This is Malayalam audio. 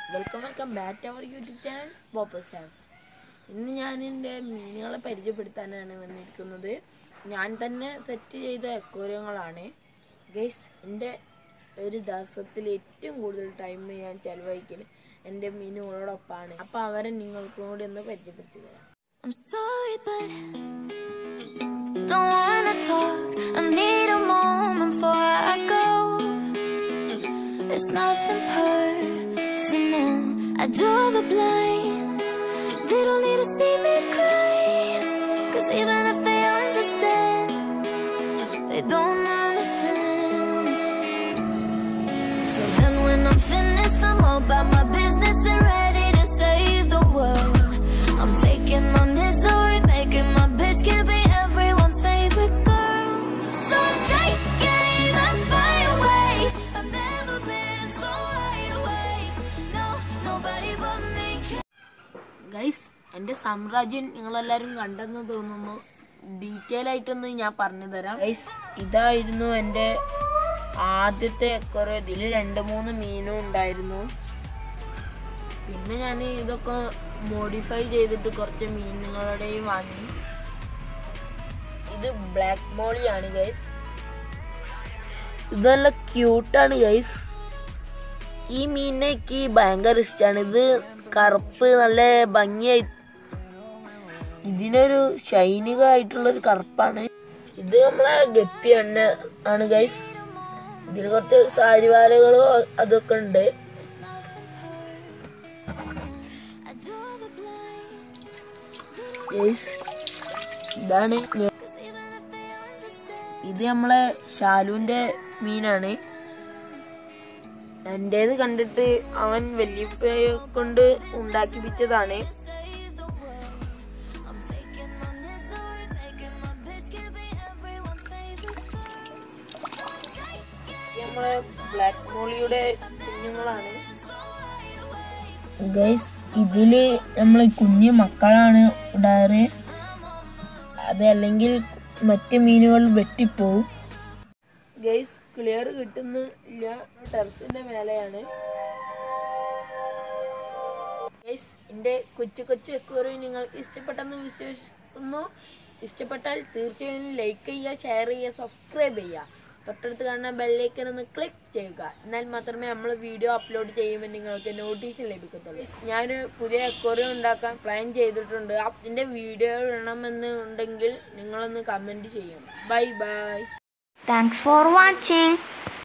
Welcome back to our YouTube channel popper stars. ഇന്ന് ഞാൻ എൻ്റെ മീനുകളെ പരിചയപ്പെടുത്താനാണ് വന്നിരിക്കുന്നത്. ഞാൻ തന്നെ സെറ്റ് ചെയ്ത അക്വേറിയങ്ങളാണ് ഗൈസ്. എൻ്റെ ഒരു ദിവസത്തിൽ ഏറ്റവും കൂടുതൽ ടൈം ഞാൻ ചെലവഴിക്കൽ എൻ്റെ മീനുകളോടൊപ്പമാണ്. അപ്പോൾ അവരെ നിങ്ങൾക്കും കൂടി ഒന്ന് പരിചയപ്പെടുത്തി തരാം. I'm sorry but don't wanna talk. I need a moment before I go. It's nothing personal. I draw the blinds. They don't need to see me cry. 'Cause even if they understand, they don't understand. So then when I'm finished, I'm all about my business and ready to save the world. I'm taking my misery, making my bitch can be everyone's favorite girl. So take aim and fly away. I've never been so wide awake. No, nobody but me can. Guys, എൻ്റെ സാമ്രാജ്യം നിങ്ങളെല്ലാവരും കണ്ടെന്ന് തോന്നുന്നു. ഡീറ്റെയിൽ ആയിട്ടൊന്ന് ഞാൻ പറഞ്ഞു തരാം. ഗൈസ്, ഇതായിരുന്നു എൻ്റെ ആദ്യത്തെ അക്വേറിയം. ഇതിൽ 2-3 മീനും ഉണ്ടായിരുന്നു. പിന്നെ ഞാൻ ഇതൊക്കെ മോഡിഫൈ ചെയ്തിട്ട് കുറച്ച് മീനുകളുടെയും വാങ്ങി. ഇത് ബ്ലാക്ക് മോളിയാണ് ഗൈസ്. ഇത് നല്ല ക്യൂട്ടാണ് ഗൈസ്. ഈ മീനിനെ എനിക്ക് ഭയങ്കര ഇഷ്ടമാണ്. ഇത് കറുപ്പ് നല്ല ഭംഗിയായി, ഇതിനൊരു ഷൈനിക ആയിട്ടുള്ളൊരു കറുപ്പാണ്. ഇത് നമ്മളെ ഗപ്പി ആണ് ഗൈസ്. ഇതിൽ കുറച്ച് സാരിവാലകളോ അതൊക്കെ ഉണ്ട്. ഇതാണ് ഇത് നമ്മളെ ഷാലുവിന്റെ മീനാണ്. എന്റേത് കണ്ടിട്ട് അവൻ വല്യപ്പയെ കൊണ്ട് ഉണ്ടാക്കിപ്പിച്ചതാണ്. നമ്മളെ ബ്ലാക്ക് മോളിയുടെ കുഞ്ഞുങ്ങളാണ് ഗൈസ്. ഇതില് നമ്മള് കുഞ്ഞു മക്കളാണ് ഇടാറ്. അത് അല്ലെങ്കിൽ മറ്റ് മീനുകൾ വെട്ടിപ്പോവും. ഗൈസ്, ക്ലിയർ കിട്ടുന്നില്ല. ടെറസിന്റെ മേലെയാണ് ഗൈസ്. എൻ്റെ കൊച്ചു അക്വേറിയം നിങ്ങൾക്ക് ഇഷ്ടപ്പെട്ടെന്ന് വിശ്വസിക്കുന്നു. ഇഷ്ടപ്പെട്ടാൽ തീർച്ചയായും ലൈക്ക് ചെയ്യുക, ഷെയർ ചെയ്യുക, സബ്സ്ക്രൈബ് ചെയ്യുക. തൊട്ടടുത്ത് കാണുന്ന ബെല്ലൈക്കൻ ഒന്ന് ക്ലിക്ക് ചെയ്യുക. എന്നാൽ മാത്രമേ നമ്മൾ വീഡിയോ അപ്ലോഡ് ചെയ്യുമ്പോൾ നിങ്ങൾക്ക് നോട്ടിഫിക്കേഷൻ ലഭിക്കത്തുള്ളൂ. ഞാനൊരു പുതിയ അക്വേറിയം ഉണ്ടാക്കാൻ പ്ലാൻ ചെയ്തിട്ടുണ്ട്. അതിൻ്റെ വീഡിയോ ഇടണമെന്ന് ഉണ്ടെങ്കിൽ നിങ്ങളൊന്ന് കമൻറ്റ് ചെയ്യണം. ബൈ. Thanks for watching.